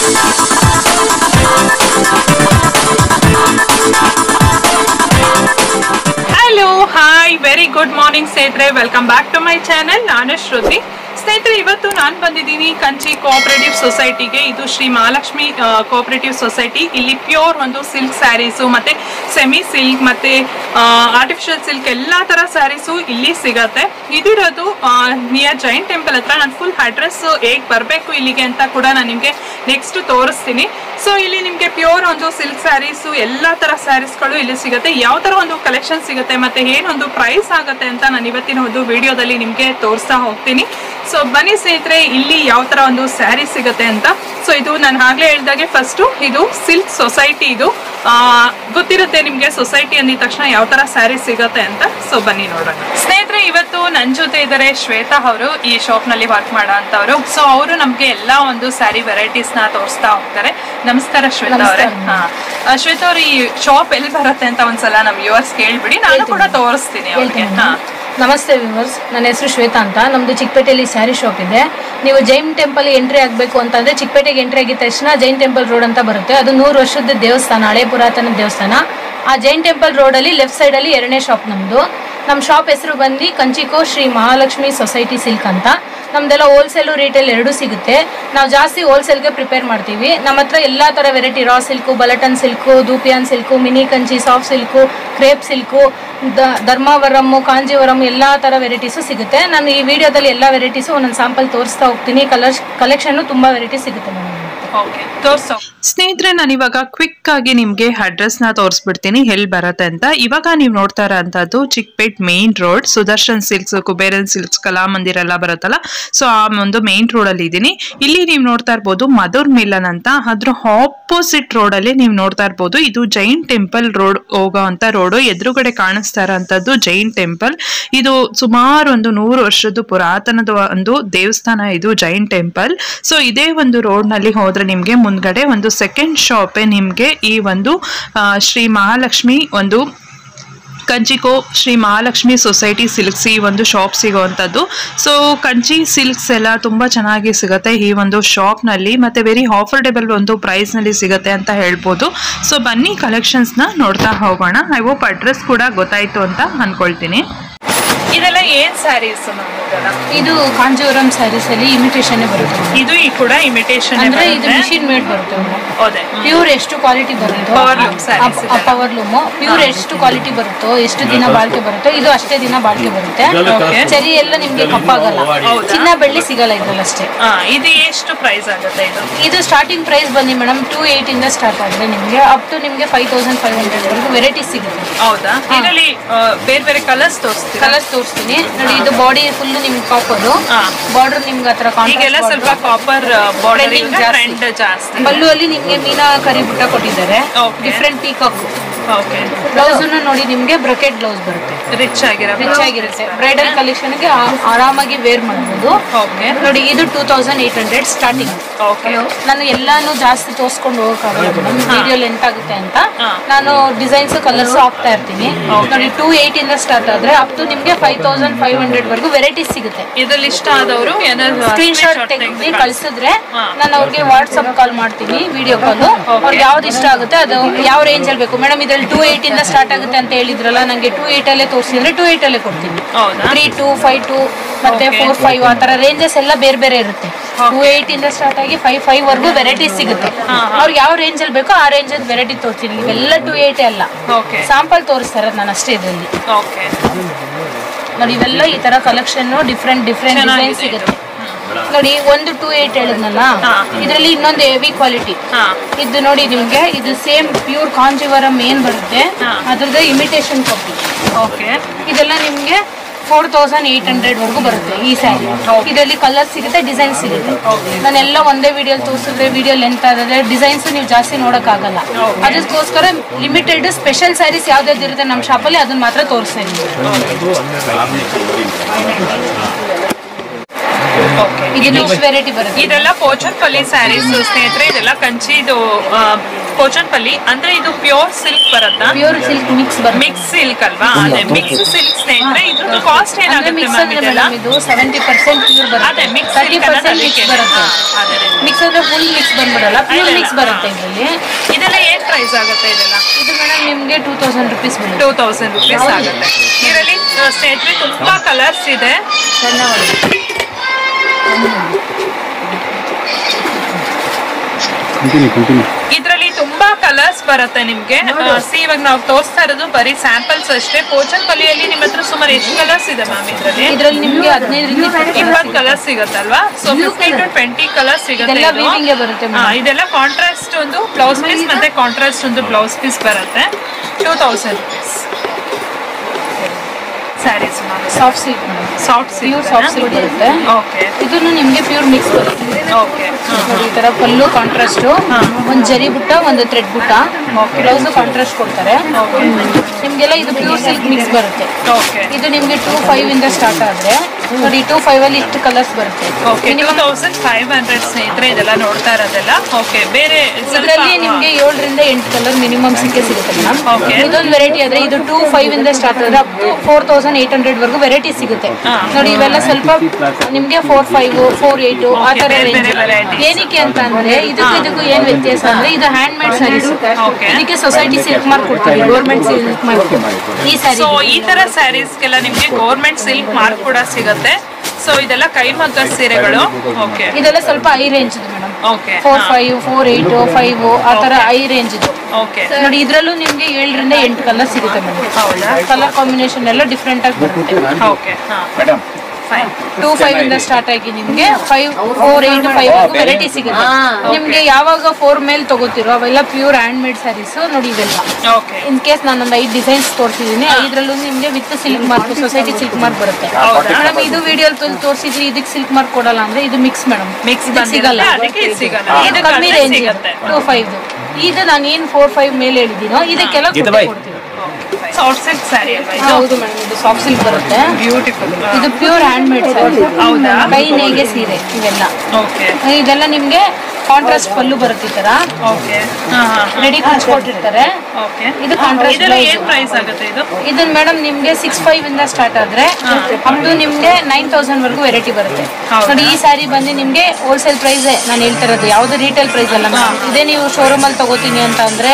Hello, hi, very good morning ಸ್ನೇಹಿತರೆ. Welcome back to my channel. ನಾನು ಶ್ರುತಿ. ಸ್ನೇಹಿತರೆ, ಇವತ್ತು ನಾನು ಬಂದಿದ್ದೀನಿ ಕಂಚಿ ಕೋಆಪರೇಟಿವ್ ಸೊಸೈಟಿಗೆ. ಇದು ಶ್ರೀ ಮಹಾಲಕ್ಷ್ಮಿ ಕೋಆಪರೇಟಿವ್ ಸೊಸೈಟಿ. ಇಲ್ಲಿ ಪ್ಯೂರ್ ಒಂದು ಸಿಲ್ಕ್ ಸ್ಯಾರೀಸು ಮತ್ತೆ ಸೆಮಿ ಸಿಲ್ಕ್ ಮತ್ತೆ ಆರ್ಟಿಫಿಷಿಯಲ್ ಸಿಲ್ಕ್ ಎಲ್ಲಾ ತರ ಸ್ಯಾರೀಸು ಇಲ್ಲಿ ಸಿಗತ್ತೆ. ಇದಿರೋದು ನಿಯರ್ ಜೈನ್ ಟೆಂಪಲ್ ಹತ್ರ. ನಾನು ಫುಲ್ ಅಡ್ರೆಸ್ ಹೇಗೆ ಬರಬೇಕು ಇಲ್ಲಿಗೆ ಅಂತ ಕೂಡ ನಾನು ನಿಮಗೆ ನೆಕ್ಸ್ಟ್ ತೋರಿಸ್ತೀನಿ. ಸೊ ಇಲ್ಲಿ ನಿಮಗೆ ಪ್ಯೂರ್ ಒಂದು ಸಿಲ್ಕ್ ಸ್ಯಾರೀಸು ಎಲ್ಲಾ ತರ ಸ್ಯಾರೀಸ್ಗಳು ಇಲ್ಲಿ ಸಿಗುತ್ತೆ. ಯಾವ ತರ ಒಂದು ಕಲೆಕ್ಷನ್ ಸಿಗುತ್ತೆ ಮತ್ತೆ ಏನೊಂದು ಪ್ರೈಸ್ ಆಗುತ್ತೆ ಅಂತ ನಾನು ಇವತ್ತಿನ ಒಂದು ವಿಡಿಯೋದಲ್ಲಿ ನಿಮಗೆ ತೋರಿಸ್ತಾ ಹೋಗ್ತೀನಿ. ಸೊ ಬನ್ನಿ ಸ್ನೇಹಿತರೆ, ಇಲ್ಲಿ ಯಾವ ತರ ಒಂದು ಸ್ಯಾರಿ ಸಿಗುತ್ತೆ ಅಂತ. ಸೊ ಇದು ನಾನು ಆಗ್ಲೇ ಹೇಳಿದಾಗೆ ಫಸ್ಟ್ ಇದು ಸಿಲ್ಕ್ ಸೊಸೈಟಿ. ಇದು ಗೊತ್ತಿರುತ್ತೆ ನಿಮ್ಗೆ ಸೊಸೈಟಿ ಅಂದಿದ ತಕ್ಷಣ ಯಾವ ತರ ಸ್ಯಾರಿ ಸಿಗುತ್ತೆ ಅಂತ. ಸೊ ಬನ್ನಿ ನೋಡೋಣ ಸ್ನೇಹಿತರೆ. ಇವತ್ತು ನನ್ನ ಜೊತೆ ಇದ್ದಾರೆ ಶ್ವೇತಾ ಅವರು, ಈ ಶಾಪ್ ನಲ್ಲಿ ವರ್ಕ್ ಮಾಡೋ ಅಂತವ್ರು. ಸೊ ಅವರು ನಮ್ಗೆ ಎಲ್ಲಾ ಒಂದು ಸ್ಯಾರಿ ವೆರೈಟೀಸ್ ನ ತೋರಿಸ್ತಾ ಹೋಗ್ತಾರೆ. ನಮಸ್ಕಾರ ಶ್ವೇತಾ ಅವರೇ. ಶ್ವೇತಾ ಅವ್ರ, ಈ ಶಾಪ್ ಎಲ್ಲಿ ಬರುತ್ತೆ ಅಂತ ಒಂದ್ಸಲ ನಮ್ ವ್ಯೂವರ್ಸ್ ಕೇಳ್ಬಿಡಿ, ನಾನು ಕೂಡ ತೋರಿಸ್ತೀನಿ ಅವ್ರಿಗೆ. ನಮಸ್ತೆ ವ್ಯೂವರ್ಸ್, ನನ್ನ ಹೆಸರು ಶ್ವೇತಾ ಅಂತ. ನಮ್ದು ಚಿಕ್ಕಪೇಟೆಯಲ್ಲಿ ಸ್ಯಾರಿ ಶಾಪ್ ಇದೆ. ನೀವು ಜೈನ್ ಟೆಂಪಲ್ ಎಂಟ್ರಿ ಆಗಬೇಕು ಅಂತಂದ್ರೆ ಚಿಕ್ಕಪೇಟೆಗೆ ಎಂಟ್ರಿ ಆಗಿದ ತಕ್ಷಣ ಜೈನ್ ಟೆಂಪಲ್ ರೋಡ್ ಅಂತ ಬರುತ್ತೆ. ಅದು 100 ವರ್ಷದ ದೇವಸ್ಥಾನ, ಹಳೆ ಪುರಾತನ ದೇವಸ್ಥಾನ. ಆ ಜೈನ್ ಟೆಂಪಲ್ ರೋಡಲ್ಲಿ ಲೆಫ್ಟ್ ಸೈಡಲ್ಲಿ 2ನೇ ಶಾಪ್ ನಮ್ಮದು. ನಮ್ಮ ಶಾಪ್ ಹೆಸರು ಬಂದು ಕಂಚಿಕೋ ಶ್ರೀ ಮಹಾಲಕ್ಷ್ಮಿ ಸೊಸೈಟಿ ಸಿಲ್ಕ್ ಅಂತ. ನಮ್ದೆಲ್ಲ ಹೋಲ್ಸೇಲು ರಿಟೇಲ್ ಎರಡೂ ಸಿಗುತ್ತೆ. ನಾವು ಜಾಸ್ತಿ ಹೋಲ್ಸೇಲ್ಗೆ ಪ್ರಿಪೇರ್ ಮಾಡ್ತೀವಿ. ನಮ್ಮ ಹತ್ರ ಎಲ್ಲ ಥರ ವೆರೈಟಿ, ರಾ ಸಿಲ್ಕು, ಬಲಟನ್ silk, dupion silk, mini Kanchi, soft silk, crepe silk, ಧರ್ಮಾವರಮ್ಮು, ಕಾಂಜೀವರಂ ಎಲ್ಲ ಥರ ವೆರೈಟೀಸು ಸಿಗುತ್ತೆ. ನಾನು ಈ ವಿಡಿಯೋದಲ್ಲಿ ಎಲ್ಲ ವೆರೈಟೀಸು ಒಂದೊಂದು ಸ್ಯಾಂಪಲ್ ತೋರಿಸ್ತಾ ಹೋಗ್ತೀನಿ. ಕಲೆಕ್ಷನ್ನು ತುಂಬ ವೆರೈಟಿ ಸಿಗುತ್ತೆ ಮೇಡಮ್. ಸ್ನೇಹಿತರೆ, ನಾನು ಇವಾಗ ಕ್ವಿಕ್ ಆಗಿ ನಿಮ್ಗೆ ಅಡ್ರೆಸ್ ನ ತೋರಿಸ್ಬಿಡ್ತೀನಿ ಎಲ್ಲಿ ಬರುತ್ತೆ ಅಂತ. ಇವಾಗ ನೀವು ನೋಡ್ತಾ ಇರೋಂಥದ್ದು Chickpet main road, Sudarshan silks, Kuberan silks, Kalamandir ಎಲ್ಲ ಬರುತ್ತಲ್ಲ. ಸೊ ಆ ಒಂದು ಮೇನ್ ರೋಡ್ ಅಲ್ಲಿ ಇದೀನಿ. ಇಲ್ಲಿ ನೀವು ನೋಡ್ತಾ ಇರ್ಬೋದು ಮಧುರ್ ಮಿಲನ್ ಅಂತ. ಅದ್ರ ಆಪೋಸಿಟ್ ರೋಡ್ ಅಲ್ಲಿ ನೀವು ನೋಡ್ತಾ ಇರ್ಬೋದು ಇದು ಜೈನ್ ಟೆಂಪಲ್ ರೋಡ್ ಹೋಗೋ ಅಂತ ರೋಡು. ಎದುರುಗಡೆ ಕಾಣಿಸ್ತಾ ಇರೋಂಥದ್ದು ಜೈನ್ ಟೆಂಪಲ್. ಇದು ಸುಮಾರು ಒಂದು 100 ವರ್ಷದ ಪುರಾತನದ ಒಂದು ದೇವಸ್ಥಾನ ಇದು ಜೈನ್ ಟೆಂಪಲ್. ಸೊ ಇದೇ ಒಂದು ರೋಡ್ ನಲ್ಲಿ ಹೋದ್ರೆ ನಿಮ್ಗೆ ಮುಂದ್ಗಡೆ ಒಂದು ಸೆಕೆಂಡ್ ಶಾಪೇ ನಿಮ್ಗೆ ಈ ಒಂದು ಶ್ರೀ ಮಹಾಲಕ್ಷ್ಮಿ ಒಂದು ಕಂಚಿಕೋ ಶ್ರೀ ಮಹಾಲಕ್ಷ್ಮಿ ಸೊಸೈಟಿ ಸಿಲ್ಕ್ಸ್ ಈ ಒಂದು ಶಾಪ್ ಸಿಗೋವಂಥದ್ದು. ಸೊ ಕಂಚಿ ಸಿಲ್ಕ್ಸ್ ಎಲ್ಲ ತುಂಬಾ ಚೆನ್ನಾಗಿ ಸಿಗುತ್ತೆ ಈ ಒಂದು ಶಾಪ್ ನಲ್ಲಿ, ಮತ್ತೆ ವೆರಿ ಆಫರ್ಡೆಬಲ್ ಒಂದು ಪ್ರೈಸ್ ನಲ್ಲಿ ಸಿಗುತ್ತೆ ಅಂತ ಹೇಳ್ಬೋದು. ಸೊ ಬನ್ನಿ ಕಲೆಕ್ಷನ್ಸ್ ನ ನೋಡ್ತಾ ಹೋಗೋಣ. ಐ ಹೋಪ್ ಅಡ್ರೆಸ್ ಕೂಡ ಗೊತ್ತಾಯ್ತು ಅಂತ ಅನ್ಕೊಳ್ತೀನಿ. ಇದೆಲ್ಲ ಏನ್ ಸ್ಯಾರೀಸ್? ಇದು ಕಾಂಜೀವರಂ ಸ್ಯಾರೀಸ್ ಅಲ್ಲಿ ಇಮಿಟೇಷನ್ ಬರುತ್ತೆ. ಇದು ಕೂಡ ಇಮಿಟೇಷನ್ ಅಂದ್ರೆ ಇದು ಮಿಷಿನ್ ಮೇಡ್ ಬರುತ್ತೆ. ಪ್ಯೂರ್ ಎಷ್ಟು ಕ್ವಾಲಿಟಿ ಬರುತ್ತೋ, ಪವರ್ ಲೂಮ್ ಪ್ಯೂರ್ ಎಷ್ಟು ಕ್ವಾಲಿಟಿ ಬರುತ್ತೋ, ಎಷ್ಟು ದಿನ ಬಾಳಿಕೆ ಬರುತ್ತೋ ಇದು ಅಷ್ಟೇ ದಿನ ಬಾಳಿಕೆ ಬರುತ್ತೆ. ಸರಿ ಎಲ್ಲ ನಿಮ್ಗೆ ಕಪ್ಪಾಗಲ್ಲ, ಚಿನ್ನ ಬೆಳ್ಳಿ ಸಿಗಲ್ಲ ಇದ್ರಲ್ಲಿ ಅಷ್ಟೇ. ಇದು ಎಷ್ಟು ಪ್ರೈಸ್ ಆಗುತ್ತೆ? ಇದು ಸ್ಟಾರ್ಟಿಂಗ್ ಪ್ರೈಸ್ ಬಂದಿ ಮೇಡಮ್ 280 ಇಂದ ಸ್ಟಾರ್ಟ್ ಆದ್ರೆ ನಿಮ್ಗೆ ಅಪ್ ಟು ನಿಮ್ಗೆ 5500 ವರೆಗೂ ವೆರೈಟೀಸ್ ಸಿಗುತ್ತೆ. ಹೌದಾ? ಇದರಲ್ಲಿ ಬೇರೆ ಬೇರೆ ಕಲರ್ಸ್ ತೋರಿಸ್ತೀನಿ ನೋಡಿ. ಇದು ಬಾಡಿ ಫುಲ್ ನಿಮ್ಗೆ ಕಾಪರ್ ಬಾರ್ಡರ್, ನಿಮ್ಗೆ ಹತ್ರ ಸ್ವಲ್ಪ ಕಾಪರ್ ಬಾರ್ಡರ್ ಜಾಸ್ತಿ. ಬಲ್ಲು ಅಲ್ಲಿ ನಿಮ್ಗೆ ಮೀನಾ ಕರಿ ಬುಟ್ಟ ಕೊಟ್ಟಿದ್ದಾರೆ, ಡಿಫ್ರೆಂಟ್ ಪೀಕಾಕ್. ಬ್ಲೌಸ್ ನೋಡಿ ನಿಮ್ಗೆ ಬ್ರಕೆಟ್ ಬ್ಲೌಸ್ ಬರುತ್ತೆ, ರಿಚ್ ಆಗಿರುತ್ತೆ. ಬ್ರೈಡಲ್ ಕಲೆಕ್ಷನ್ ಗೆ ಆರಾಮಾಗಿ ವೇರ್ ಮಾಡಬಹುದು. ನೋಡಿ ಇದು 2800 ಸ್ಟಾರ್ಟಿಂಗ್. ನಾನು ಎಲ್ಲಾನು ಜಾಸ್ತಿ ತೋರಿಸ್ಕೊಂಡು ಹೋಗಕ್ಕಾಗಲ್ಲ, ವಿಡಿಯೋ ಲೆಂತ್ ಆಗುತ್ತೆ ಅಂತ ನಾನು ಡಿಸೈನ್ಸ್ ಕಲರ್ಸ್ ಹಾಕ್ತಾ ಇರ್ತೀನಿ. ನೋಡಿ 280 ಇಂದ ಸ್ಟಾರ್ಟ್ ಆದ್ರೆ ಅಪ್ ಟು ನಿಮ್ಗೆ 5500 ವರೆಗೂ ವೆರೈಟೀಸ್ ಸಿಗುತ್ತೆ. ಇದ್ರಲ್ಲಿ ಇಷ್ಟ ಆದವರು ಸ್ಕ್ರೀನ್ ಶಾಟ್ ತೆಗೆದು ಕಳ್ಸಿದ್ರೆ ನಾನು ಅವ್ರಿಗೆ ವಾಟ್ಸ್ಆಪ್ ಕಾಲ್ ಮಾಡ್ತೀನಿ, ವಿಡಿಯೋ ಕಾಲ್. ಅವ್ರಿಗೆ ಯಾವ್ದು ಇಷ್ಟ ಆಗುತ್ತೆ ಅದು ಯಾವ ರೇಂಜ್ ಅಲ್ಲಿ ಬೇಕು. ಮೇಡಮ್ ಇದ್ರಲ್ಲಿ 280 ಇಂದ ಸ್ಟಾರ್ಟ್ ಆಗುತ್ತೆ ಅಂತ ಹೇಳಿದ್ರಲ್ಲ, ನಂಗೆ 28 ಅಲ್ಲೇ ತೋರಿಸಿದ್ರೆ 28 ಅಲ್ಲೇ ಕೊಡ್ತೀನಿ. 32, 52 ಮತ್ತೆ 45 ಆ ತರ ರೇಂಜಸ್ ಎಲ್ಲ ಬೇರೆ ಬೇರೆ ಇರುತ್ತೆ. 280 ಇಂದ ಸ್ಟಾರ್ಟ್ ಆಗಿ 55 ವರೆಗೂ ವೆರೈಟೀಸ್ ಸಿಗುತ್ತೆ. ಅವ್ರಿಗೆ ಯಾವ ರೇಂಜ್ ಅಲ್ಲಿ ಬೇಕೋ ಆ ರೇಂಜ್ ಅಲ್ಲಿ ವೆರೈಟಿ ತೋರಿಸ್ತೀನಿ. ಇವೆಲ್ಲ 280 ಅಲ್ಲ, ಸ್ಯಾಂಪಲ್ ತೋರಿಸ್ತಾರೆ ನಾನು ಅಷ್ಟೇ ಇದರಲ್ಲಿ. ನೋಡಿ ಇವೆಲ್ಲ ಈ ತರ ಕಲೆಕ್ಷನ್ ಡಿಫ್ರೆಂಟ್ ಡಿಸೈನ್ ಸಿಗುತ್ತೆ. ನೋಡಿ ಒಂದು 280 ಹೇಳಿದ್ನಲ್ಲ, ಇದರಲ್ಲಿ ಇನ್ನೊಂದು ಹೆವಿ ಕ್ವಾಲಿಟಿ ಇದು ನೋಡಿ ನಿಮ್ಗೆ. ಇದು ಸೇಮ್ ಪ್ಯೂರ್ ಕಾಂಜೀವರಂ ಏನ್ ಬರುತ್ತೆ ಅದ್ರದ್ದು ಇಮಿಟೇಷನ್ ಕಾಪಿ. ಇದೆಲ್ಲ ನಿಮ್ಗೆ 4800 ವರೆಗೂ ಬರುತ್ತೆ ಈ ಸ್ಯಾರಿ. ಇದರಲ್ಲಿ ಕಲರ್ ಸಿಗುತ್ತೆ, ಡಿಸೈನ್ ಸಿಗುತ್ತೆ. ನಾನೆಲ್ಲ ಒಂದೇ ವಿಡಿಯೋ ತೋರಿಸಿದ್ರೆ ವಿಡಿಯೋ ಲೆಂತ್ ಆದ್ರೆ ಡಿಸೈನ್ಸ್ ನೀವು ಜಾಸ್ತಿ ನೋಡೋಕ್ಕಾಗಲ್ಲ. ಅದಕ್ಕೋಸ್ಕರ ಲಿಮಿಟೆಡ್ ಸ್ಪೆಷಲ್ ಸ್ಯಾರೀಸ್ ಯಾವ್ದಾದ್ರು ಇರುತ್ತೆ ನಮ್ಮ ಶಾಪಲ್ಲಿ ಅದನ್ನ ಮಾತ್ರ ತೋರಿಸ್ತಾ ಇದ್ದೀವಿ. ಇದು ನೆಕ್ಸ್ಟ್ ವೆರೈಟಿ ಬರುತ್ತೆ. ಇದೆಲ್ಲ ಪೋಚನ್ಪಲ್ಲಿ ಸ್ಯಾರೀಸ್ ಸ್ನೇಹಿತರೆ. ಇದೆಲ್ಲ ಕಂಚಿದು ಪೋಚನ್ಪಲ್ಲಿ ಅಂದ್ರೆ ಇದು ಪ್ಯೂರ್ ಸಿಲ್ಕ್ ಬರುತ್ತಾ? ಪ್ಯೂರ್ ಸಿಲ್ಕ್ ಮಿಕ್ಸ್ ಬರುತ್ತೆ. ಮಿಕ್ಸ್ ಸಿಲ್ಕ್ ಅಲ್ವಾ? ಅದೇ ಮಿಕ್ಸ್ ಸಿಲ್ಕ್ ಸ್ನೇಹಿತರೆ. ಇದ್ರ ಕಾಸ್ಟ್ ಏನಾಗುತ್ತೆ ಮಿಕ್ಸ್ ಮ್ಯಾಮ್? ಅಂದ್ರೆ ಮೇಡಮ್ ಇದು 70% ಪ್ಯೂರ್ ಬರುತ್ತೆ. ಅದೇ ಮಿಕ್ಸ್ 30% ಮಿಕ್ಸ್ ಬರುತ್ತೆ. ಮಿಕ್ಸ್ ಅಂದ್ರೆ ಫುಲ್ ಮಿಕ್ಸ್ ಬಂದ್ಬಿಡಲ್ಲ, ಪ್ಯೂರ್ ಮಿಕ್ಸ್ ಬರುತ್ತೆ ಇದರಲ್ಲಿ. ಇದೆಲ್ಲ ಏನ್ ಪ್ರೈಸ್ ಆಗುತ್ತೆ ಇದೆಲ್ಲ? ಇದು ಮೇಡಮ್ ನಿಮ್ಗೆ 2000 ರುಪೀಸ್ ಬರುತ್ತೆ. 2000 ರುಪೀಸ್ ಆಗುತ್ತೆ. ಇದರಲ್ಲಿ ಸ್ನೇಹಿತರೆ ತುಂಬಾ ಕಲರ್ಸ್ ಇದೆ. ಇದರಲ್ಲಿ ತುಂಬಾ ಕಲರ್ಸ್ ಬರುತ್ತೆ ನಿಮ್ಗೆ. ಇವಾಗ ನಾವು ತೋರಿಸ್ತಾ ಇರೋದು ಬರೀ ಸ್ಯಾಂಪಲ್ಸ್ ಅಷ್ಟೇ. ಪೋಚನ್ಪಲ್ಲಿಯಲ್ಲಿ ನಿಮ್ಮ ಹತ್ರ ಸುಮಾರು ಎಷ್ಟು ಕಲರ್ಸ್ ಇದೆ ಮ್ಯಾಮ್ ಇದರಲ್ಲಿ? ಇದರಲ್ಲಿ ನಿಮ್ಗೆ 15 ರಿಂದ 20 ಕಲರ್ಸ್ ಸಿಗುತ್ತಲ್ವಾ? ಸೊ 15 to 20 ಕಲರ್ಸ್ ಸಿಗುತ್ತೆ. ಇದೆಲ್ಲ ಕಾಂಟ್ರಾಸ್ಟ್ ಒಂದು ಬ್ಲೌಸ್ ಪೀಸ್ ಮತ್ತೆ ಕಾಂಟ್ರಾಸ್ಟ್ ಒಂದು ಬ್ಲೌಸ್ ಪೀಸ್ ಬರುತ್ತೆ. 2000 rupees saris. Soft silk soft silk ಬರುತ್ತೆ. ಓಕೆ. ಇದನ್ನು ನಿಮ್ಗೆ ಪ್ಯೂರ್ ಮಿಕ್ಸ್ ಬರುತ್ತೆ. ಓಕೆ. ನೋಡಿ ಈ ತರ ಪಲ್ಲು ಕಾಂಟ್ರಾಸ್ಟ್, ಒಂದು ಜರಿ ಬುಟ್ಟ, ಒಂದು ಥ್ರೆಡ್ ಬುಟ್ಟ, ಬ್ಲೌಸ್ ಕಾಂಟ್ರಾಸ್ಟ್ ಕೊಡ್ತಾರೆ. ನಿಮ್ಗೆಲ್ಲ ಇದು ಪ್ಯೂರ್ ಸಿಲ್ಕ್ ಮಿಕ್ಸ್ ಬರುತ್ತೆ. ಓಕೆ. ಇದು ನಿಮ್ಗೆ 2500 ಇಂದ ಸ್ಟಾರ್ಟ್ ಆದ್ರೆ ನೋಡಿ 2500 ಅಲ್ಲಿ ಇಷ್ಟು ಕಲರ್ಸ್ ಬರುತ್ತೆ. ಓಕೆ. 2500 ಸ್ನೇಹಿತರೆ ಇದೆಲ್ಲ ನೋಡ್ತಾ ಇರೋದೆಲ್ಲ. ಓಕೆ. ಬೇರೆ ಇದರಲ್ಲಿ ನಿಮ್ಗೆ 7 ರಿಂದ 8 ಕಲರ್ ಮಿನಿಮಮ್ ಸಿಗುತ್ತೆ ಮೇಡಮ್. ಓಕೆ. ಇದೊಂದು ವೆರೈಟಿ ಆದ್ರೆ ಇದು 2500 ಇಂದ ಸ್ಟಾರ್ಟ್ ಆದ್ರೆ ಅಪ್ ಟು 4800 ವರೆಗೂ ವೆರೈಟಿ ಸಿಗುತ್ತೆ. ನೋಡಿ ಇವೆಲ್ಲ ಸ್ವಲ್ಪ ನಿಮ್ಗೆ 45, 48 ಆ ತರ ರೇಂಜ್. ಏನಕ್ಕೆ ಅಂತ ಅಂದ್ರೆ ಇದಕ್ಕೂ ಏನ್ ವ್ಯತ್ಯಾಸ ಅಂದ್ರೆ ಇದು ಹ್ಯಾಂಡ್ ಮೇಡ್ ಸ್ಯಾರೀಸ್. ಇದಕ್ಕೆ ಸೊಸೈಟಿ ಸಿಲ್ಕ್ ಮಾರ್ಕ್ ಕೊಡ್ತೀವಿ, ಗೌರ್ಮೆಂಟ್ ಸಿಲ್ಕ್ ಮಾರ್ಕ್. ಈ ಸ್ಯಾರಿ ಈ ತರ ಸ್ಯಾರೀಸ್ಗೆಲ್ಲ ನಿಮ್ಗೆ ಗೌರ್ಮೆಂಟ್ ಸಿಲ್ಕ್ ಮಾರ್ಕ್ ಕೂಡ ಸಿಗುತ್ತೆ. ಸೊ ಇದೆಲ್ಲ ಕೈಮಗ್ಗ ಸೀರೆಗಳು. ಓಕೆ. ಇದೆಲ್ಲ ಸ್ವಲ್ಪ ಹೈ ರೇಂಜ್ ಇದೆ ಮೇಡಮ್. ಓಕೆ. 45, 48, 5 ಆ ತರ ಹೈ ರೇಂಜ್ ಇದು. ಓಕೆ. ನೋಡಿ ಇದ್ರಲ್ಲೂ ನಿಮ್ಗೆ 7 ರಿಂದ 8 ಕಲರ್ ಸಿಗುತ್ತೆ ಮೇಡಮ್. ಹೌದಾ? ಕಲರ್ ಕಾಂಬಿನೇಷನ್ ಎಲ್ಲ ಡಿಫ್ರೆಂಟ್ ಆಗಿ ಬರುತ್ತೆ. ಓಕೆ. ಮೇಡಮ್ 25 ಇಂದ ಸ್ಟಾರ್ಟ್ ಆಗಿ ನಿಮ್ಗೆ 5, 4, 8, 5 ವೆರೈಟಿ ಸಿಗುತ್ತೆ. ನಿಮ್ಗೆ ಯಾವಾಗ 4 ಮೇಲೆ ತಗೋತಿರೋ ಅವೆಲ್ಲ ಪ್ಯೂರ್ ಹ್ಯಾಂಡ್ ಮೇಡ್ ಸ್ಯಾರೀಸ್. ನೋಡಿ ಇವೆಲ್ಲ ಓಕೆ. ಇನ್ ಕೇಸ್ ನಾನೊಂದು 5 ಡಿಸೈನ್ಸ್ ತೋರಿಸಿದೀನಿ. 5ರಲ್ಲೂ ನಿಮ್ಗೆ with silk mark, society silk mark ಬರುತ್ತೆ ಮೇಡಮ್. ಇದು ವಿಡಿಯೋ ತೋರಿಸಿದ್ರಿ ಇದಕ್ಕೆ ಸಿಲ್ಕ್ ಮಾರ್ಕ್ ಕೊಡಲ್ಲ ಅಂದ್ರೆ ಇದು ಮಿಕ್ಸ್ ಮೇಡಮ್. ಮಿಕ್ಸ್ ಸಿಗಲ್ಲ, ಇದು ಕಮ್ಮಿ ರೇಂಜ್ ಸಿಗುತ್ತೆ. 25 ಇದು ನಾನು ಏನ್ 4, 5 ಮೇಲೆ ಹೇಳಿದೀನೋ ಇದಕ್ಕೆಲ್ಲ ಕೊಡ್ತೀವಿ. ಸಾಫ್ಟ್ ಸಿಲ್ಕ್ ಸ್ಯಾರಿ ಅಲ್ವಾ ಇದು? ಹೌದು ಮೇಡಮ್, ಇದು ಸಾಫ್ಟ್ ಸಿಲ್ಕ್ ಬರುತ್ತೆ. ಬ್ಯೂಟಿಫುಲ್. ಇದು ಪ್ಯೂರ್ ಹ್ಯಾಂಡ್ ಮೇಡ್ ಸ್ಯಾರಿ. ಹೌದಾ? ಕೈ ನೇಯ್ಗೆ ಸೀರೆ ಇವೆಲ್ಲ. ಓಕೆ. ಇದೆಲ್ಲ ನಿಮ್ಗೆ ಕಾಂಟ್ರಾಸ್ಟ್ ಪಲ್ಲು ಬರುತ್ತೆ ಈ ತರ. ಓಕೆ. ರೆಡಿ ಕೊಟ್ಟಿರ್ತಾರೆ. ಓಕೆ. ಇದು ಕಾಂಟ್ರಾಸ್ಟ್ ಬ್ಲೌಸ್. ಏನು ಪ್ರೈಸ್ ಆಗುತ್ತೆ ಇದು? ಇದನ್ನ ಮೇಡಮ್ ನಿಮ್ಗೆ 65 ಇಂದ ಸ್ಟಾರ್ಟ್ ಆದ್ರೆ ಅಪ್ ಟು ನಿಮ್ಗೆ 9000 ವರೆಗೂ ವೆರೈಟಿ ಬರುತ್ತೆ. ನೋಡಿ ಈ ಸ್ಯಾರಿ ಬಂದು ನಿಮ್ಗೆ ಹೋಲ್ಸೇಲ್ ಪ್ರೈಸ್ ನಾನು ಹೇಳ್ತಾ ಇರೋದು, ಯಾವ್ದು ರೀಟೇಲ್ ಪ್ರೈಸ್ ಅಲ್ಲ. ಇದೇ ನೀವು ಶೋರೂಮ್ ಅಲ್ಲಿ ತಗೋತೀನಿ ಅಂತ ಅಂದ್ರೆ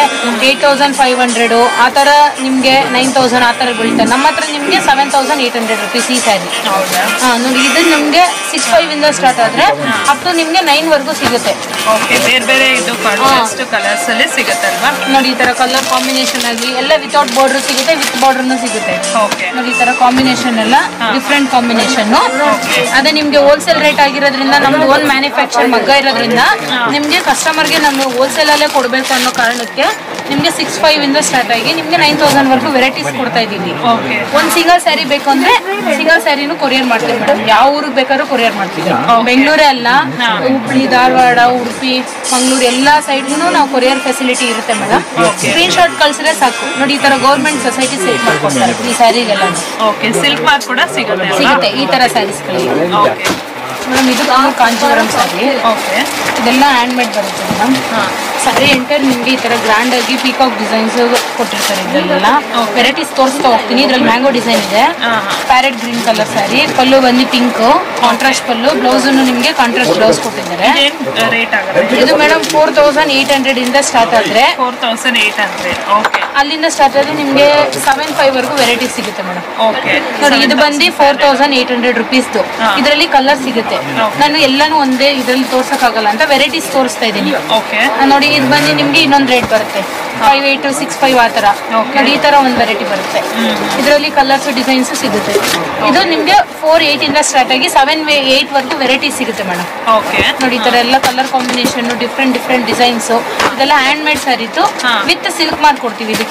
8500 ಆ ತರ ನಿಮ್ಗೆ 9000 ಆ ತರ ಬೀಳುತ್ತೆ. ನಮ್ಮ ಹತ್ರ ನಿಮ್ಗೆ 7800 ರುಪೀಸ್ ಈ ಸ್ಯಾರಿ. ನೋಡಿ ಇದು ನಿಮ್ಗೆ 65 ಇಂದ ಸ್ಟಾರ್ಟ್ ಆದ್ರೆ ಅಪ್ ಟು ನಿಮ್ಗೆ 9 ವರೆಗೂ ಸಿಗುತ್ತೆ. ಓಕೆ. ಬೇರೆ ಬೇರೆ ಇದು ಕಾಂಟ್ರಾಸ್ಟ್ ಕಲರ್ಸ್ ಅಲ್ಲಿ ಸಿಗುತ್ತಲ್ವಾ? ನೋಡಿ ಈ ತರ ಕಲರ್ ಕಾಂಬಿನೇಷನ್ ಆಗಿ ಎಲ್ಲ ವಿತೌಟ್ ಬಾರ್ಡರ್ ಸಿಗುತ್ತೆ, ವಿತ್ ಬಾರ್ಡರ್ನು ಸಿಗುತ್ತೆ. ಓಕೆ. ನೋಡಿ ಈ ತರ ಕಾಂಬಿನೇಷನ್ ಎಲ್ಲ ಡಿಫ್ರೆಂಟ್ ಕಾಂಬಿನೇಷನ್. ಅದೇ ನಿಮ್ಗೆ ಹೋಲ್ಸೇಲ್ ರೇಟ್ ಆಗಿರೋದ್ರಿಂದ ನಮ್ದು ಓನ್ ಮ್ಯಾನುಫ್ಯಾಕ್ಚರ್ ಮಗ್ಗ ಇರೋದ್ರಿಂದ ನಿಮ್ಗೆ ಕಸ್ಟಮರ್ಗೆ ನಾವು ಹೋಲ್ಸೇಲ್ ಅಲ್ಲೇ ಕೊಡ್ಬೇಕು ಅನ್ನೋ ಕಾರಣಕ್ಕೆ ನಿಮ್ಗೆ 65 ಇಂದ ಸ್ಟಾರ್ಟ್ ಆಗಿ ನಿಮ್ಗೆ 9000 ವರೆಗೂ ವೆರೈಟೀಸ್ ಕೊಡ್ತಾ ಇದೀವಿ. ಒಂದ್ ಸಿಂಗಲ್ ಸ್ಯಾರಿ ಬೇಕು ಅಂದ್ರೆ ಸಿಂಗಲ್ ಸ್ಯಾರಿನೂ ಕೊರಿಯರ್ ಮಾಡ್ತೀವಿ ಮೇಡಮ್. ಯಾವ ಊರಿಗೆ ಬೇಕಾದ್ರೂ ಕೊರಿಯರ್ ಮಾಡ್ತೀವಿ. ಬೆಂಗಳೂರೇ ಅಲ್ಲ, ಹುಬ್ಳಿ, ಧಾರವಾಡ, ಉಡುಪಿ, ಮಂಗಳೂರು ಎಲ್ಲಾ ಸೈಡ್ಗೂ ನಾವು ಕೊರಿಯರ್ ಫೆಸಿಲಿಟಿ ಇರುತ್ತೆ ಮೇಡಮ್. ಸ್ಕ್ರೀನ್ ಶಾಟ್ ಕಳ್ಸಿದ್ರೆ ಸಾಕು. ನೋಡಿ ಈ ತರ ಗೌರ್ಮೆಂಟ್ ಸೊಸೈಟಿ ಸಿಲ್ಕ್ ಮಾಡ್ಕೊಡ್ತಾರೆ ಈ ಸ್ಯಾರಿಗೆಲ್ಲ. ಓಕೆ. ಸಿಲ್ಕ್ ಮಾರ್ಕ್ ಕೂಡ ಸಿಗುತ್ತೆ ಈ ತರ ಸ್ಯಾರೀಸ್ಗಳಿಗೆ. ಓಕೆ ಮೇಡಮ್ ಇದು ಕಾಂಚೀವರಂ ಸ್ಯಾರಿ. ಓಕೆ. ಇದೆಲ್ಲ ಹ್ಯಾಂಡ್ ಮೇಡ್ ಬರುತ್ತೆ ಮೇಡಮ್. ಸ್ಯಾರಿ ಎಂಟರ್ ನಿಮ್ಗೆ ಈ ತರ ಗ್ರ್ಯಾಂಡ್ ಆಗಿ ಪೀಕಾಕ್ ಡಿಸೈನ್ಸ್ ಕೊಟ್ಟಿರ್ತಾರೆ. ಇದೆಲ್ಲ ವೆರೈಟೀಸ್ ತೋರಿಸ್ತಾ ಹೋಗ್ತೀನಿ. ಇದ್ರಲ್ಲಿ ಮ್ಯಾಂಗೋ ಡಿಸೈನ್ ಇದೆ, parrot green colour sari, pallu ಬಂದು ಪಿಂಕ್ ಕಾಂಟ್ರಾಸ್ಟ್ ಪಲ್ಲು, ಬ್ಲೌಸ್ ನಿಮ್ಗೆ ಕಾಂಟ್ರಾಸ್ಟ್ ಬ್ಲೌಸ್ ಕೊಟ್ಟಿದ್ದಾರೆ. ರೇಟ್ ಆಗುತ್ತೆ ಇದು ಮೇಡಮ್ 4800 ಇಂದ ಸ್ಟಾರ್ಟ್ ಆದ್ರೆ 4800. ಓಕೆ. ಅಲ್ಲಿಂದ ಸ್ಟಾರ್ಟ್ ಆದ್ರೆ ನಿಮ್ಗೆ 75 ವರೆಗೂ ವೆರೈಟಿ ಸಿಗುತ್ತೆ ಮೇಡಮ್. ಓಕೆ. ನೋಡಿ ಇದು ಬಂದು 4800 ರುಪೀಸ್. ಇದರಲ್ಲಿ ಕಲರ್ ಸಿಗುತ್ತೆ. ನಾನು ಎಲ್ಲಾನು ಒಂದೇ ಇದರಲ್ಲಿ ತೋರ್ಸಕ್ಕಾಗಲ್ಲ ಅಂತ ವೆರೈಟೀಸ್ ತೋರಿಸ್ತಾ ಇದ್ದೀನಿ. ಓಕೆ. ನೋಡಿ ಇದು ಬಂದು ನಿಮ್ಗೆ ಇನ್ನೊಂದು ರೇಟ್ ಬರುತ್ತೆ 58, 65 ಆ ತರ. ನೋಡಿ ಈ ತರ ಒಂದು ವೆರೈಟಿ ಬರುತ್ತೆ. ಇದರಲ್ಲಿ ಕಲರ್ಸ್ ಡಿಸೈನ್ಸ್ ಸಿಗುತ್ತೆ. ಇದು ನಿಮ್ಗೆ 48 ಇಂದ ಸ್ಟಾರ್ಟ್ ಆಗಿ 78 ವರೆಗೂ ವೆರೈಟಿ ಸಿಗುತ್ತೆ ಮೇಡಮ್. ಓಕೆ. ನೋಡಿ ಈ ತರ ಎಲ್ಲ ಕಲರ್ ಕಾಂಬಿನೇಷನ್ ಡಿಫ್ರೆಂಟ್ ಡಿಸೈನ್ಸ್. ಇದೆಲ್ಲ ಹ್ಯಾಂಡ್ ಮೇಡ್ ಸ್ಯಾರಿತು ವಿತ್ ಸಿಲ್ಕ್ ಮಾರ್ಕ್ ಕೊಡ್ತೀವಿ ಇದಕ್ಕೊಂದು.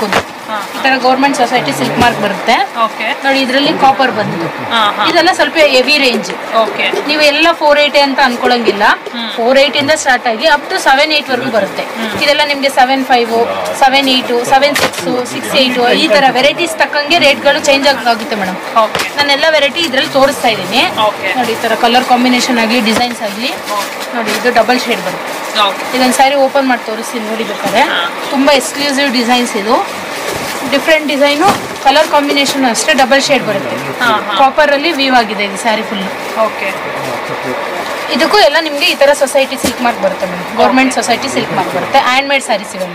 ಈ ತರ ಗೌರ್ಮೆಂಟ್ ಸೊಸೈಟಿ ಸಿಲ್ಕ್ ಮಾರ್ಕ್ ಬರುತ್ತೆ ನೋಡಿ. ಇದರಲ್ಲಿ ಕಾಪರ್ ಬಂದು ಇದೆಲ್ಲ ಸ್ವಲ್ಪ ಹೆವಿ ರೇಂಜ್. ನೀವು ಎಲ್ಲ 480 ಅಂತ ಅನ್ಕೊಳಂಗಿಲ್ಲ. 480 ಇಂದ ಸ್ಟಾರ್ಟ್ ಆಗಿ ಅಪ್ ಟು 780 ವರೆಗೂ ಬರುತ್ತೆ. ಇದೆಲ್ಲ ನಿಮ್ಗೆ 75, 78, 76, 68 ಈ ತರ ವೆರೈಟೀಸ್ ತಕ್ಕಂಗೆ ರೇಟ್ಗಳು ಚೇಂಜ್ ಆಗುತ್ತೆ ಮೇಡಮ್. ನಾನೆಲ್ಲ ವೆರೈಟಿ ಇದ್ರಲ್ಲಿ ತೋರಿಸ್ತಾ ಇದ್ದೀನಿ ನೋಡಿ. ಈ ತರ ಕಲರ್ ಕಾಂಬಿನೇಷನ್ ಆಗಲಿ ಡಿಸೈನ್ಸ್ ಆಗಲಿ ನೋಡಿ. ಇದು ಡಬಲ್ ಶೇಡ್ ಬರುತ್ತೆ. ಇದೊಂದು ಸ್ಯಾರಿ ಓಪನ್ ಮಾಡಿ ತೋರಿಸ್ತೀನಿ ನೋಡಿ ಬೇಕಾದ್ರೆ. ತುಂಬಾ ಎಕ್ಸ್ಕ್ಲೂಸಿವ್ ಡಿಸೈನ್ಸ್ ಇದು. ಡಿಫ್ರೆಂಟ್ ಡಿಸೈನು, ಕಲರ್ ಕಾಂಬಿನೇಷನ್ ಅಷ್ಟೇ ಡಬಲ್ ಶೇಡ್ ಬರುತ್ತೆ. ಕಾಪರ್ ಅಲ್ಲಿ ವೀವ್ ಆಗಿದೆ ಇದು ಸ್ಯಾರಿ ಫುಲ್. ಇದಕ್ಕೂ ಎಲ್ಲ ನಿಮ್ಗೆ ಈ ತರ ಸೊಸೈಟಿ ಸಿಲ್ಕ್ ಮಾರ್ಕ್ ಬರುತ್ತೆ madam. Government society silk mark ಬರುತ್ತೆ. ಹ್ಯಾಂಡ್ ಮೇಡ್ ಸ್ಯಾರೀಸ್ ಇವೆಲ್ಲ.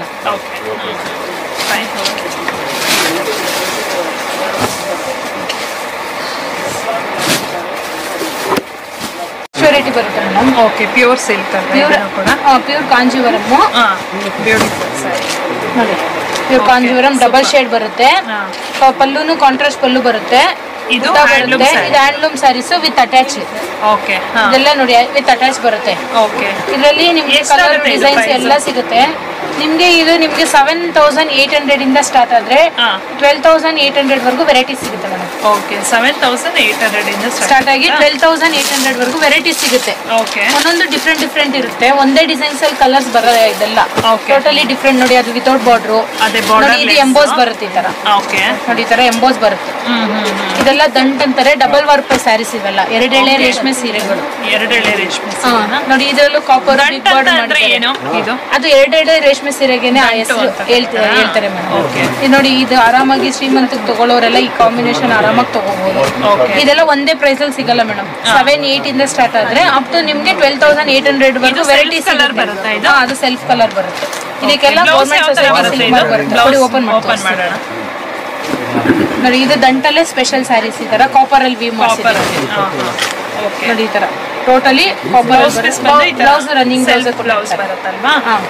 ಪ್ಯೂರಿಟಿ ಬರುತ್ತೆ madam. Pure silk pure Kanjeevaram ನೋಡಿ. ಪ್ಯೂರ್ ಕಾಂಜೀವರಂ ಡಬಲ್ ಶೇಡ್ ಬರುತ್ತೆ. ಪಲ್ಲುನು ಕಾಂಟ್ರಾಸ್ಟ್ ಪಲ್ಲು ಬರುತ್ತೆ. ಇದು ಹ್ಯಾಂಡ್ಲೂಮ್ ಸ್ಯಾರೀಸ್ ವಿತ್ ಅಟ್ಯಾಚ್. ಇದೆಲ್ಲ ನೋಡಿ ವಿತ್ ಅಟ್ಯಾಚ್ ಬರುತ್ತೆ. ಇದರಲ್ಲಿ ನಿಮ್ಗೆ ಕಲರ್ ಡಿಸೈನ್ಸ್ ಎಲ್ಲ ಸಿಗುತ್ತೆ ನಿಮ್ಗೆ. ಇದು ನಿಮ್ಗೆ 7,800 ಇಂದ ಸ್ಟಾರ್ಟ್ ಆದ್ರೆ 12,800 ವರೆಗೂ ವೆರೈಟೀಸ್ ಸಿಗುತ್ತೆ ಮೇಡಮ್. 7,800 ಇಂದ ಸ್ಟಾರ್ಟ್ ಆಗಿ 12,800 ವರೆಗೂ ವೆರೈಟೀಸ್ ಸಿಗುತ್ತೆ. ಒಂದೊಂದು ಡಿಫ್ರೆಂಟ್ ಇರುತ್ತೆ. ಒಂದೇ ಡಿಸೈನ್ಸ್ ಅಲ್ಲಿ ಕಲರ್ಸ್ ಬರೋಲ್ಲ. ಇದೆಲ್ಲ ಟೋಟಲಿ ಡಿಫ್ರೆಂಟ್ ನೋಡಿ. ಅದು ವಿತೌಟ್ ಬಾರ್ಡ್ರು ಇದು ಎಂಬೋಸ್ ಬರುತ್ತೆ. ಈ ತರ ನೋಡಿ. ಈ ತರ ಎಂಬೋಸ್ ಬರುತ್ತೆ. ಇದೆಲ್ಲ ದಂಟ್ ಅಂತಾರೆ. ಡಬಲ್ ವರ್ಕ್ ಸ್ಯಾರೀಸ್ ಇವೆಲ್ಲ. ಎರಡೆಳೆ ರೇಷ್ಮೆ ಸೀರೆಗಳು. ನೋಡಿ ಇದರಲ್ಲೂ ಕಾಪರ್ ಬಿಗ್ ಬಾರ್ಡ್ ಅದು ಎರಡೆಳೆ ರೇಷ್ಮೆ ಸೀರೆಗೆನೆ ಆ ಹೆಸರು ಹೇಳ್ತಾರೆ ಮೇಡಮ್. ನೋಡಿ ಇದು ಆರಾಮಾಗಿ ಶ್ರೀಮಂತಕ್ಕೆ ತಗೊಳ್ಳೋರೆಲ್ಲ ಈ ಕಾಂಬಿನೇಷನ್ ಆರಾಮಾಗಿ ತಗೋಬಹುದು. ಇದೆಲ್ಲ ಒಂದೇ ಪ್ರೈಸ್ ಅಲ್ಲಿ ಸಿಗಲ್ಲ ಮೇಡಮ್. 780 ಇಂದ ಸ್ಟಾರ್ಟ್ ಆದ್ರೆ ಅಪ್ ಟು ನಿಮ್ಗೆ 12,800 ವರೆಗೂ ವೆರೈಟೀಸ್ ಬರುತ್ತೆ. ಅದು ಸೆಲ್ಫ್ ಕಲರ್ ಬರುತ್ತೆ. ಇದಕ್ಕೆಲ್ಲ ಗೌರ್ಮೆಂಟ್ ಸೊಸೈಟಿ ಸಿಲ್ಕ್ ಮಾರ್ಕ್ ಬರುತ್ತೆ. ನೋಡಿ ಓಪನ್ ಮಾಡೋಣ ನೋಡಿ. ಇದು ದಂಟಲ್ಲೇ ಸ್ಪೆಷಲ್ ಸ್ಯಾರೀಸ್. ಈ ತರ ಕಾಪರ್ ಅಲ್ಲಿ ವೀವ್ ಮಾಡಿಸಿದ್ದಾರೆ ನೋಡಿ. ಈ ತರ totally copper blouse running blouse ಬರುತ್ತಲ್ವಾ.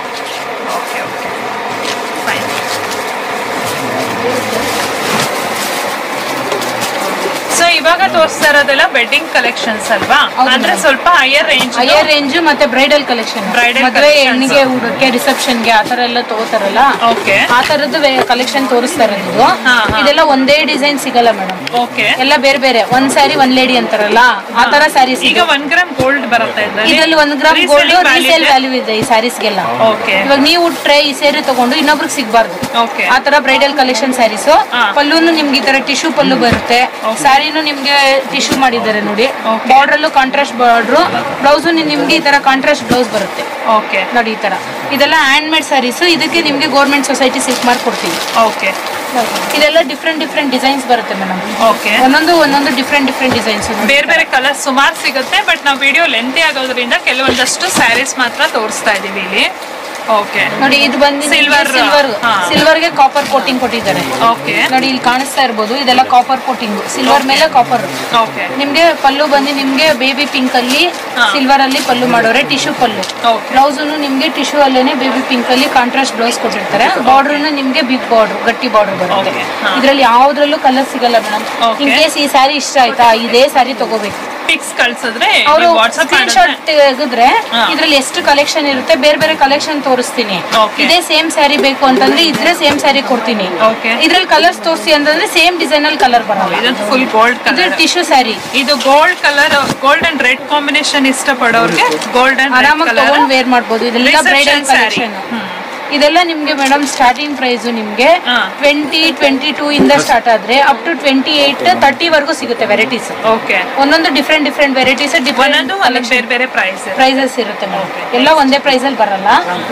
ಸೊ ಇವಾಗ ತೋರಿಸ್ತಾ ಇರೋದೆಲ್ಲ ವೆಡ್ಡಿಂಗ್ ಕಲೆಕ್ಷನ್ಸ್ ಅಲ್ವಾ? ಅಂದ್ರೆ ಸ್ವಲ್ಪ ಹೈಯರ್ ರೇಂಜ್ ಮತ್ತೆ ಬ್ರೈಡಲ್ ಕಲೆಕ್ಷನ್. ಮದುವೆ ಹೆಣ್ಣಿಗೆ ಹುಡುಗಕ್ಕೆ ರಿಸೆಪ್ಷನ್ ಗೆ ಆತರ ಎಲ್ಲ ತಗೋತಾರಲ್ಲ ಆ ತರದ್ದು ಕಲೆಕ್ಷನ್ ತೋರಿಸ್ತಾ ಇರೋದು. ಇದೆಲ್ಲ ಒಂದೇ ಡಿಸೈನ್ ಸಿಗಲ್ಲ ಮೇಡಮ್. ಎಲ್ಲ ಬೇರೆ ಬೇರೆ. ಒಂದ್ ಸ್ಯಾರಿ ಒಂದ್ ಲೇಡಿ ಅಂತಾರಲ್ಲ ಆ ತರ ಸ್ಯಾರೀಸ್. ಈಗ 1 ಗ್ರಾಮ್ ಗೋಲ್ಡ್ ಬರುತ್ತೆ ಇದರಲ್ಲಿ. 1 ಗ್ರಾಮ್ ಗೋಲ್ಡ್ ರೀಸೇಲ್ ವ್ಯಾಲ್ಯೂ ಇದೆ ಈ ಸ್ಯಾರೀಸ್ಗೆಲ್ಲ. ಇವಾಗ ನೀವು ಉಟ್ರೆ ಈ ಸೀರೆ ತಗೊಂಡು ಇನ್ನೊಬ್ರಿಗೆ ಸಿಗ್ಬಾರ್ದು. ಆ ತರ ಬ್ರೈಡಲ್ ಕಲೆಕ್ಷನ್ ಸ್ಯಾರೀಸ್. ಪಲ್ಲುನು ನಿಮ್ಗೆ ಈ ತರ ಟಿಶ್ಯೂ ಪಲ್ಲು ಬರುತ್ತೆ. ಸ್ಯಾರಿನೂ ನಿಮ್ಗೆ ಟಿಶ್ಯೂ ಮಾಡಿದ್ದಾರೆ ನೋಡಿ. Border contrast border. ಬ್ಲೌಸ್ ನಿಮ್ಗೆ ಈ ತರ ಕಾಂಟ್ರಾಸ್ಟ್ ಬ್ಲೌಸ್ ಬರುತ್ತೆ ನೋಡಿ. ಈ ತರ ಇದೆಲ್ಲ ಹ್ಯಾಂಡ್ ಮೇಡ್ ಸ್ಯಾರೀಸ್. ಇದಕ್ಕೆ ನಿಮ್ಗೆ ಗೌರ್ಮೆಂಟ್ ಸೊಸೈಟಿ ಸಿಲ್ಕ್ ಮಾರ್ಕ್ ಕೊಡ್ತೀವಿ. ಇದೆಲ್ಲ ಡಿಫ್ರೆಂಟ್ ಡಿಸೈನ್ಸ್ ಬರುತ್ತೆ ಮೇಡಮ್. ಒಂದೊಂದು ಡಿಫ್ರೆಂಟ್ ಡಿಸೈನ್ಸ್. ಬೇರೆ ಬೇರೆ ಕಲರ್ ಸುಮಾರು ಸಿಗುತ್ತೆ. ಬಟ್ ನಾವು ವಿಡಿಯೋ ಲೆಂತಿ ಆಗೋದ್ರಿಂದ ಕೆಲವೊಂದಷ್ಟು ಸ್ಯಾರೀಸ್ ಮಾತ್ರ ತೋರಿಸ್ತಾ ಇದೀವಿ ಇಲ್ಲಿ. ನೋಡಿ ಇದು ಬಂದು ಸಿಲ್ವರ್ ಗೆ ಕಾಪರ್ ಕೋಟಿಂಗ್ ಕೊಟ್ಟಿದ್ದಾರೆ ನೋಡಿ. ಇಲ್ಲಿ ಕಾಣಿಸ್ತಾ ಇರ್ಬೋದು. ಇದೆಲ್ಲ ಕಾಪರ್ ಕೋಟಿಂಗ್. ಸಿಲ್ವರ್ ಮೇಲೆ ಕಾಪರ್. ನಿಮ್ಗೆ ಪಲ್ಲು ಬಂದು ನಿಮ್ಗೆ ಬೇಬಿ ಪಿಂಕ್ ಅಲ್ಲಿ ಸಿಲ್ವರ್ ಅಲ್ಲಿ ಪಲ್ಲು ಮಾಡೋರೆ. ಟಿಶ್ಯೂ ಪಲ್ಲು. ಬ್ಲೌಸ್ ನಿಮ್ಗೆ ಟಿಶ್ಯೂ ಅಲ್ಲೇನೆ ಬೇಬಿ ಪಿಂಕ್ ಅಲ್ಲಿ ಕಾಂಟ್ರಾಸ್ಟ್ ಬ್ಲೌಸ್ ಕೊಟ್ಟಿರ್ತಾರೆ. ಬಾರ್ಡರ್ ನಿಮ್ಗೆ ಬಿಗ್ ಬಾರ್ಡರ್ ಗಟ್ಟಿ ಬಾರ್ಡರ್ ಬರುತ್ತೆ. ಇದ್ರಲ್ಲಿ ಯಾವ್ದ್ರಲ್ಲೂ ಕಲರ್ ಸಿಗಲ್ಲ ಮೇಡಮ್. ಇನ್ ಕೇಸ್ ಈ ಸ್ಯಾರಿ ಇಷ್ಟ ಆಯ್ತಾ ಇದೇ ಸ್ಯಾರಿ ತಗೋಬೇಕು. ಪಿಕ್ಸ್ ಕಳ್ಸಿದ್ರೆ ಅವರು ಸ್ಕ್ರೀನ್ ಶಾಟ್ ತೆಗೆದ್ರೆ ಇದ್ರಲ್ಲಿ ಎಷ್ಟು ಕಲೆಕ್ಷನ್ ಇರುತ್ತೆ ಬೇರೆ ಬೇರೆ ಕಲೆಕ್ಷನ್ ತೋರಿಸ್ತೀನಿ. ಇದೇ ಸೇಮ್ ಸ್ಯಾರಿ ಬೇಕು ಅಂತಂದ್ರೆ ಇದ್ರೆ ಸೇಮ್ ಸ್ಯಾರಿ ಕೊಡ್ತೀನಿ. ಇದ್ರಲ್ಲಿ ಕಲರ್ಸ್ ತೋರಿಸಿ ಅಂತಂದ್ರೆ ಸೇಮ್ ಡಿಸೈನ್ ಅಲ್ಲಿ ಕಲರ್ ಬರಲ್ಲ. ಇದು full gold colour tissue sari. ಇದು gold colour. Gold and red combination ಇಷ್ಟಪಡೋರ್ಗೆ ಗೋಲ್ಡ್ ಅಂಡ್ ಆರಾಮಾಗಿ ತಗೊಂಡು ವೇರ್ ಮಾಡಬಹುದು. ಇದೆಲ್ಲ ಬ್ರೈಡಲ್ ಕಲೆಕ್ಷನ್. ಇದೆಲ್ಲ ನಿಮ್ಗೆ ಮೇಡಮ್ ಸ್ಟಾರ್ಟಿಂಗ್ ಪ್ರೈಸ್ ನಿಮ್ಗೆ 20-22 ಇಂದ ಸ್ಟಾರ್ಟ್ ಆದ್ರೆ ಅಪ್ ಟು 28-30 ವರೆಗೂ ಸಿಗುತ್ತೆ ವೆರೈಟೀಸ್. ಒಂದೊಂದು ಡಿಫ್ರೆಂಟ್ ವೆರೈಟೀಸ್ ಬೇರೆ ಬೇರೆ ಪ್ರೈಸಸ್ ಇರುತ್ತೆ ಮೇಡಮ್. ಎಲ್ಲ ಒಂದೇ ಪ್ರೈಸ್ ಅಲ್ಲಿ ಬರಲ್ಲ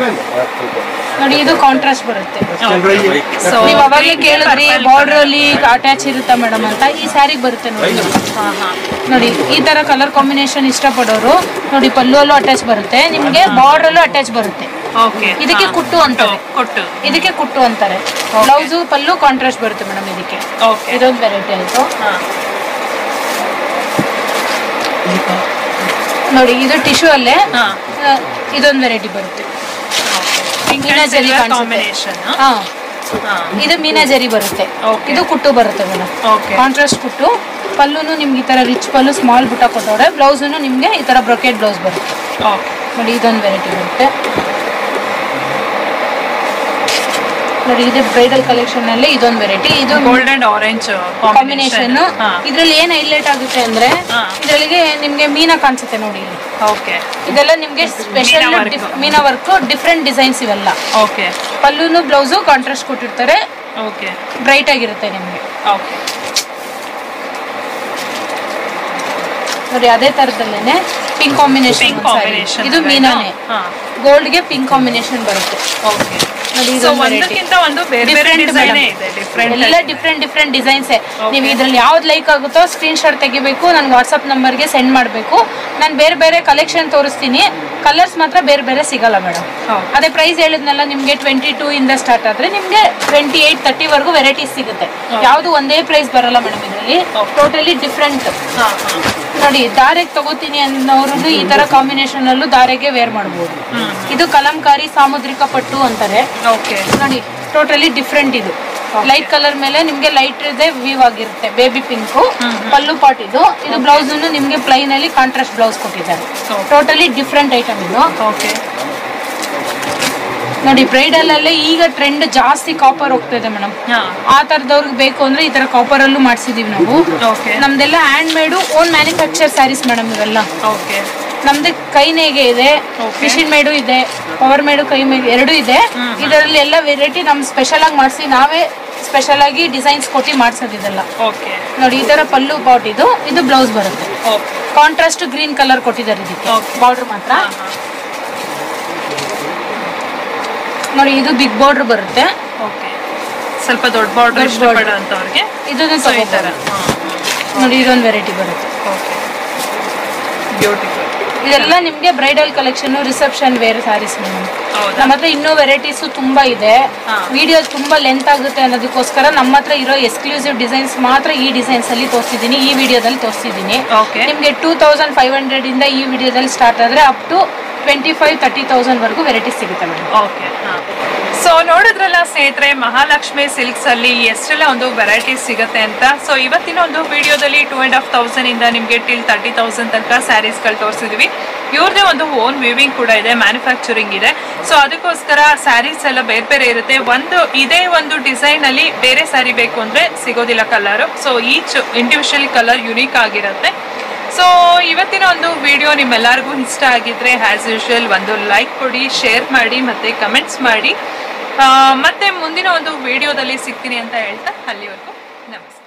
ನೋಡಿ. ಇದು ಕಾಂಟ್ರಾಸ್ಟ್ ಬರುತ್ತೆ. ನೀವು ಅವಾಗಲೇ ಕೇಳಿದ್ರಿ ಬಾರ್ಡರ್ ಅಲ್ಲಿ ಅಟ್ಯಾಚ್ ಇರುತ್ತಾ ಮೇಡಮ್ ಅಂತ. ಈ ಸ್ಯಾರಿಗೆ ಬರುತ್ತೆ ನೋಡಿ. ನೋಡಿ ಈ ತರ ಕಲರ್ ಕಾಂಬಿನೇಷನ್ ಇಷ್ಟಪಡೋರು ನೋಡಿ. ಪಲ್ಲು ಅಲ್ಲೂ ಅಟ್ಯಾಚ್ ಬರುತ್ತೆ ನಿಮ್ಗೆ. ಬಾರ್ಡರ್ ಅಲ್ಲೂ ಅಟ್ಯಾಚ್ ಬರುತ್ತೆ. ಇದಕ್ಕೆ ಕುಟ್ಟು ಅಂತಾರೆ. ಇದಕ್ಕೆ ಕುಟ್ಟು ಅಂತಾರೆ. ಬ್ಲೌಸ್ ಪಲ್ಲು ಕಾಂಟ್ರಾಸ್ಟ್ ಬರುತ್ತೆ ಮೇಡಮ್. ಇದಕ್ಕೆ ಇದೊಂದು ವೆರೈಟಿ ಆಯ್ತು ನೋಡಿ. ಇದು ಟಿಶ್ಯೂ ಅಲ್ಲೇ ಇದೊಂದು ವೆರೈಟಿ ಬರುತ್ತೆ. ಮೀನಾಜರಿ ಇದು ಮೀನಾಜರಿ ಬರುತ್ತೆ. ಇದು ಕುಟ್ಟು ಬರುತ್ತೆ ಮೇಡಮ್. ಕಾಂಟ್ರಾಸ್ಟ್ ಕುಟ್ಟು. ಪಲ್ಲುನು ನಿಮ್ಗೆ ಈ ತರ ರಿಚ್ ಪಲ್ಲು ಸ್ಮಾಲ್ ಬುಟ್ಟ ಕೊಟ್ಟವ್ರೆ. ಬ್ಲೌಸ್ನು ನಿಮ್ಗೆ ಈ ತರ ಬ್ರೊಕೆಟ್ ಬ್ಲೌಸ್ ಬರುತ್ತೆ ನೋಡಿ. ಇದೊಂದು ವೆರೈಟಿ ಬರುತ್ತೆ. ನೋಡಿ ಇದೆ ಬ್ರೈಡಲ್ ಕಲೆಕ್ಷನ್ ಅಲ್ಲಿ ಇದೊಂದು ವೆರೈಟಿ. ಇದು ಗೋಲ್ಡ್ ಅಂಡ್ ಆರೆಂಜ್ ಕಾಂಬಿನೇಷನ್. ಇದ್ರಲ್ಲಿ ಏನ್ ಹೈಲೈಟ್ ಆಗುತ್ತೆ ಅಂದ್ರೆ ಇದ್ರಲ್ಲಿಗೆ ನಿಮ್ಗೆ ಮೀನಾ ಕಾಣಿಸುತ್ತೆ ನೋಡಿ ಇಲ್ಲಿ. ಓಕೆ, ಇದೆಲ್ಲ ನಿಮ್ಗೆ special meena work, different designs ಇವೆಲ್ಲ. ಓಕೆ, ಪಲ್ಲುನು ಬ್ಲೌಸು ಕಾಂಟ್ರಾಸ್ಟ್ ಕೊಟ್ಟಿರ್ತಾರೆ. ಓಕೆ, ಬ್ರೈಟ್ ಆಗಿರುತ್ತೆ ನಿಮ್ಗೆ. ಓಕೆ ನೋಡಿ ಅದೇ ತರದಲ್ಲೇನೆ ಪಿಂಕ್ ಕಾಂಬಿನೇಷನ್. ಇದು ಮೀನಾನೆ, ಗೋಲ್ಡ್ ಗೆ ಪಿಂಕ್ ಕಾಂಬಿನೇಷನ್ ಬರುತ್ತೆ. ಓಕೆ, ಒಂದಕ್ಕಿಂತ ಒಂದು ಬೇರೆ ಬೇರೆ ಡಿಸೈನ್ ಇದೆ, ಎಲ್ಲ ಡಿಫ್ರೆಂಟ್ ಡಿಸೈನ್ಸ್. ನೀವು ಇದ್ರಲ್ಲಿ ಯಾವ್ದು ಲೈಕ್ ಆಗುತ್ತೋ ಸ್ಕ್ರೀನ್ ಶಾಟ್ ತೆಗಿಬೇಕು, ನನ್ಗೆ ವಾಟ್ಸ್ಆಪ್ ನಂಬರ್ಗೆ ಸೆಂಡ್ ಮಾಡಬೇಕು. ನಾನು ಬೇರೆ ಬೇರೆ ಕಲೆಕ್ಷನ್ ತೋರಿಸ್ತೀನಿ. ಕಲರ್ಸ್ ಮಾತ್ರ ಬೇರೆ ಬೇರೆ ಸಿಗಲ್ಲ ಮೇಡಮ್. ಅದೇ ಪ್ರೈಸ್ ಹೇಳಿದ್ನಲ್ಲ ನಿಮ್ಗೆ 22 ಇಂದ ಸ್ಟಾರ್ಟ್ ಆದ್ರೆ ನಿಮ್ಗೆ 28, 30 ವರೆಗೂ ವೆರೈಟೀಸ್ ಸಿಗುತ್ತೆ. ಯಾವ್ದು ಒಂದೇ ಪ್ರೈಸ್ ಬರಲ್ಲ ಮೇಡಮ್ ಇದರಲ್ಲಿ, ಟೋಟಲಿ ಡಿಫ್ರೆಂಟ್. ನೋಡಿ ದಾರೆಗೆ ತಗೋತೀನಿ ಅನ್ನೋರು ಈ ತರ ಕಾಂಬಿನೇಷನ್ ಅಲ್ಲೂ ದಾರೆಗೆ ವೇರ್ ಮಾಡಬಹುದು. ಇದು ಕಲಂಕಾರಿ ಸಾಮುದ್ರಿಕ ಪಟ್ಟು ಅಂತಾರೆ. ನೋಡಿ ಟೋಟಲಿ ಡಿಫ್ರೆಂಟ್. ಇದು ಲೈಟ್ ಕಲರ್ ಮೇಲೆ ನಿಮ್ಗೆ ಲೈಟ್ ಇದೆ ವೀವ್ ಆಗಿರುತ್ತೆ. Baby pink pallu part. ಇದು ಬ್ಲೌಸ್ ನಿಮ್ಗೆ ಪ್ಲೈನ್ ಅಲ್ಲಿ ಕಾಂಟ್ರಾಸ್ಟ್ ಬ್ಲೌಸ್ ಕೊಟ್ಟಿದ್ದಾರೆ. ಟೋಟಲಿ ಡಿಫ್ರೆಂಟ್ ಐಟಮ್ ಇದು. ನೋಡಿ ಬ್ರೈಡಲ್ ಅಲ್ಲೇ ಈಗ ಟ್ರೆಂಡ್ ಜಾಸ್ತಿ ಕಾಪರ್ ಹೋಗ್ತಾ ಇದೆ ಮೇಡಮ್. ಆ ತರದವ್ರಿಗೆ ಬೇಕು ಅಂದ್ರೆ ಈ ತರ ಕಾಪರ್ ಅಲ್ಲೂ ಮಾಡಿಸಿದೀವಿ ನಾವು. ನಮ್ದೆಲ್ಲ handmade own manufacture saris madam ಇವೆಲ್ಲ. ನಮ್ದು ಕೈ ನೇಯ್ಗೆ ಇದೆ, ಮಿಷಿನ್ ಮೇಡು ಇದೆ, ಪವರ್ ಮೇಡು ಕೈ ಮೇಡು ಎರಡೂ ಇದೆ. ಇದರಲ್ಲಿ ಎಲ್ಲ ವೆರೈಟಿ ನಮ್ ಸ್ಪೆಷಲ್ ಆಗಿ ಮಾಡಿಸಿ ನಾವೇ ಸ್ಪೆಷಲ್ ಆಗಿ ಡಿಸೈನ್ಸ್ ಕೊಟ್ಟು ಮಾಡ್ಸೋದು ಇದೆಲ್ಲ. ನೋಡಿ ಈ ತರ ಪಲ್ಲು ಪಾಟ್. ಇದು ಬ್ಲೌಸ್ ಬರುತ್ತೆ. ಕಾಂಟ್ರಾಸ್ಟ್ ಗ್ರೀನ್ ಕಲರ್ ಕೊಟ್ಟಿದ್ದಾರೆ ಇದಕ್ಕೆ, ಬಾರ್ಡರ್ ಮಾತ್ರ. ನೋಡಿ ಇದು ಬಿಗ್ ಬಾರ್ಡರ್ ಬರುತ್ತೆ. ಸ್ವಲ್ಪ ದೊಡ್ಡ ಬಾರ್ಡರ್ ಇಷ್ಟಪಡುವಂತವರಿಗೆ ಇದು ನೋಡಿ ಇದೊಂದು ವೆರೈಟಿ ಬರುತ್ತೆ. ಬ್ಯೂಟಿಫುಲ್. ಇದೆಲ್ಲ ನಿಮ್ಗೆ bridal collection, reception wear saris madam. ನಮ್ಮ ಹತ್ರ ಇನ್ನೂ ವೆರೈಟೀಸ್ ತುಂಬಾ ಇದೆ. ವಿಡಿಯೋ ತುಂಬಾ ಲೆಂತ್ ಆಗುತ್ತೆ ಅನ್ನೋದಕ್ಕೋಸ್ಕರ ನಮ್ಮ ಹತ್ರ ಇರೋ ಎಕ್ಸ್ಕ್ಲೂಸಿವ್ ಡಿಸೈನ್ಸ್ ಮಾತ್ರ ಈ ಡಿಸೈನ್ಸ್ ಅಲ್ಲಿ ತೋರಿಸಿದೀನಿ, ಈ ವಿಡಿಯೋದಲ್ಲಿ ತೋರಿಸಿದೀನಿ. ನಿಮ್ಗೆ 2500 ಇಂದ ಈ ವಿಡಿಯೋದಲ್ಲಿ ಸ್ಟಾರ್ಟ್ ಆದ್ರೆ ಅಪ್ ಟು 25-30,000 ವರೆಗೂ ವೆರೈಟೀಸ್ ಸಿಗುತ್ತೆ ಮೇಡಮ್. ಓಕೆ, ಸೊ ನೋಡಿದ್ರಲ್ಲ ಸ್ನೇಹಿತರೆ, ಮಹಾಲಕ್ಷ್ಮಿ ಸಿಲ್ಕ್ಸ್ ಅಲ್ಲಿ ಎಷ್ಟೆಲ್ಲ ಒಂದು ವೆರೈಟೀಸ್ ಸಿಗುತ್ತೆ ಅಂತ. ಸೊ ಇವತ್ತಿನ ಒಂದು ವಿಡಿಯೋದಲ್ಲಿ 2,500 ಇಂದ ನಿಮಗೆ ಟಿಲ್ 30,000 ತನಕ ಸ್ಯಾರೀಸ್ಗಳು ತೋರಿಸಿದ್ವಿ. ಇವ್ರದೇ ಒಂದು ಓನ್ ವಿವಿಂಗ್ ಕೂಡ ಇದೆ, ಮ್ಯಾನುಫ್ಯಾಕ್ಚರಿಂಗ್ ಇದೆ. ಸೊ ಅದಕ್ಕೋಸ್ಕರ ಸ್ಯಾರೀಸ್ ಎಲ್ಲ ಬೇರೆ ಬೇರೆ ಇರುತ್ತೆ. ಇದೇ ಒಂದು ಡಿಸೈನ್ ಅಲ್ಲಿ ಬೇರೆ ಸ್ಯಾರಿ ಬೇಕು ಅಂದ್ರೆ ಸಿಗೋದಿಲ್ಲ colour. So each individual colour unique ಆಗಿರುತ್ತೆ. ಸೊ ಇವತ್ತಿನ ಒಂದು ವಿಡಿಯೋ ನಿಮ್ಮೆಲ್ಲರಿಗೂ ಇಷ್ಟ ಆಗಿದ್ರೆ ಆಸ್ ಯೂಶುವಲ್ ಒಂದು ಲೈಕ್ ಕೊಡಿ, ಶೇರ್ ಮಾಡಿ ಮತ್ತೆ ಕಮೆಂಟ್ಸ್ ಮಾಡಿ. ಮತ್ತೆ ಮುಂದಿನ ಒಂದು ವಿಡಿಯೋದಲ್ಲಿ ಸಿಗ್ತೀನಿ ಅಂತ ಹೇಳ್ತಾ ಅಲ್ಲಿವರೆಗೂ ನಮಸ್ತೆ.